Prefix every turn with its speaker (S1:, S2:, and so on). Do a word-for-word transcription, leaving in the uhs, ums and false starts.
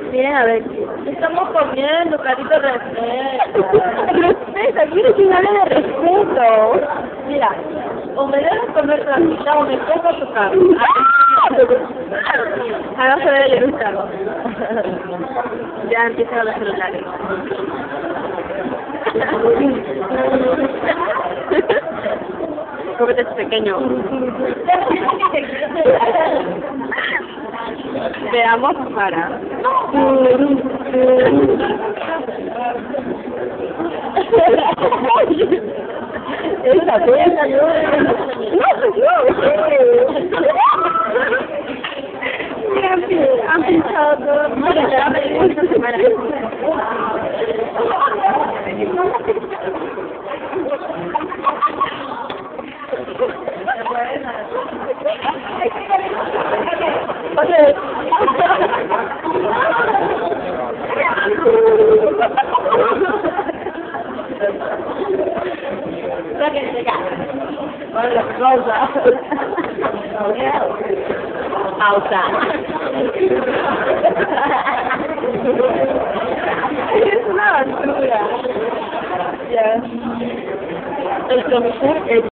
S1: Miren, a ver, estamos comiendo, carito, respeto. Respeta, quiero que me hable de respeto. Mira, o me debes comer tranquila o me cojo tu carro. Ahora se debe leer un carro. Ya empiezan a los celulares. Cómete es pequeño. Veamos para. Esa pena, no. Han pensado todo. Esta semana. Pausa. Pausa. Es una aventura. Ya. El comisario.